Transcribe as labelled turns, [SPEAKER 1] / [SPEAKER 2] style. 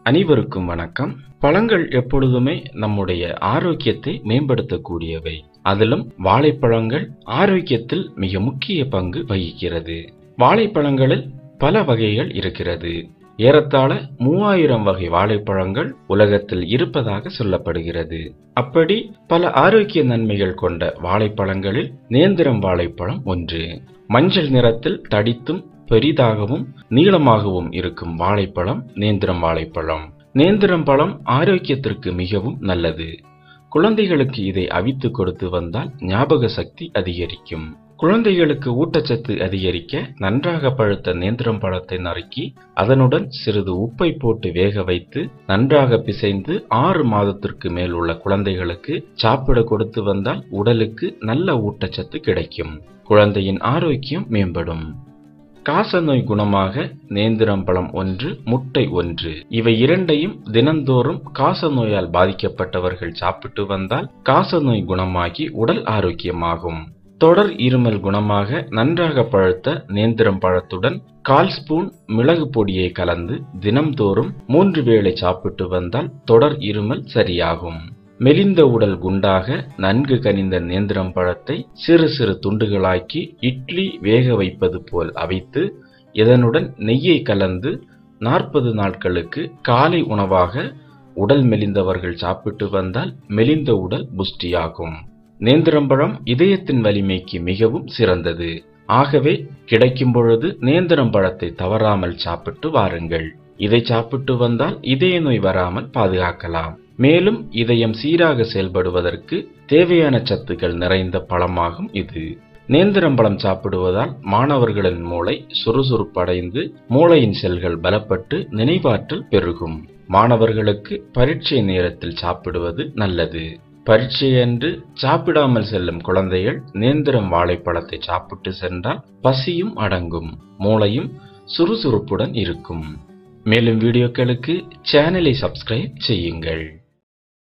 [SPEAKER 1] அனைவருக்கும் வணக்கம். பழங்கள் எப்பொழுதுமே நம்முடைய ஆரோக்கியத்தை மேம்படுத்தக்கூடியவை. அதிலும் வாழைப்பழங்கள் ஆரோக்கியத்தில் மிக முக்கிய பங்கு வகிக்கிறது. வாழைப்பழங்களில் பல வகைகள் இருக்கிறது. ஏறத்தாழ 3000 வகை வாழைப்பழங்கள் உலகத்தில் இருப்பதாக சொல்லப்படுகிறது. அப்படி பல ஆரோக்கிய நன்மைகள் கொண்ட வாழைப்பழங்களில் நேந்திரம் வாழைப்பழம் ஒன்று. மஞ்சள் நிறத்தில் தடித்தும் பெரிதாகவும் நீளமாகவும் இருக்கும் வாழைப்பழம் நேந்திரம் வாழைப்பழம். நேந்திரம் பழம் ஆரோக்கியத்திற்கு மிகவும் நல்லது. குழந்தைகளுக்கு இதை அவித்து கொடுத்து வந்தால் ஞாபக சக்தி அதிகரிக்கும். குழந்தைகளுக்கு ஊட்டச்சத்து அதிகரிக்க நன்றாக பழுத்த நேந்திரம் பழத்தை நறுக்கி அதனுடன் சிறிது உப்பை போட்டு வேக வைத்து நன்றாக பிசைந்து 6 மாதத்திற்கு மேல் உள்ள குழந்தைகளுக்கு சாப்பிட கொடுத்து வந்தால் உடலுக்கு நல்ல ஊட்டச்சத்து கிடைக்கும். குழந்தையின் ஆரோக்கியம் மேம்படும். காசநோய் குணமாக நேந்திரம் பழம் ஒன்று, முட்டை ஒன்று. இவை இரண்டையும் தினந்தோறும் காசநோயால் பாதிக்கப்பட்டவர்கள் சாப்பிட்டு வந்தால் காசநோய் குணமாகி உடல் ஆரோக்கியமாகும். தொடர் இருமல் குணமாக நன்றாக பழுத்த நேந்திரம் பழத்துடன் 1/4 ஸ்பூன் மிளகு பொடியை கலந்து தினம்தோறும் 3 வேளை சாப்பிட்டு வந்தால் தொடர் இருமல் சரியாகும். மெலிந்த உடல் குண்டாக நன்கு கனிந்த நேந்திரம் பழத்தை சிறு சிறு துண்டுகளாக்கி இட்லி வேக வைப்பது போல் அவித்து இதனுடன் நெய்யை கலந்து 40 நாட்களுக்கு காலை உணவாக உடல் மெலிந்தவர்கள் சாப்பிட்டு வந்தால் மெலிந்த உடல் புஷ்டியாகும். நேந்திரம்பழம் இதயத்தின் வலிமைக்கு மிகவும் சிறந்தது. ஆகவே கிடைக்கும் பொழுது நேந்திரம் பழத்தை தவறாமல் சாப்பிட்டு வாருங்கள். இதை சாப்பிட்டு வந்தால் இதய நோய் வராமல் பாதுகாக்கலாம். மேலும் இதயம் சீராக செயல்படுவதற்கு தேவையான சத்துக்கள் நிறைந்த பழமாகும் இது. நேந்திரம் பழம் சாப்பிடுவதால் மாணவர்களின் மூளை சுறுசுறுப்படைந்து மூளையின் செல்கள் பலப்பட்டு நினைவாற்றல் பெருகும். மாணவர்களுக்கு பரீட்சை நேரத்தில் சாப்பிடுவது நல்லது. பரீட்சையன்று சாப்பிடாமல் செல்லும் குழந்தைகள் நேந்திரம் வாழைப்பழத்தை சாப்பிட்டு சென்றால் பசியும் அடங்கும், மூளையும் சுறுசுறுப்புடன் இருக்கும். மேலும் வீடியோக்களுக்கு சேனலை சப்ஸ்கிரைப் செய்யுங்கள்.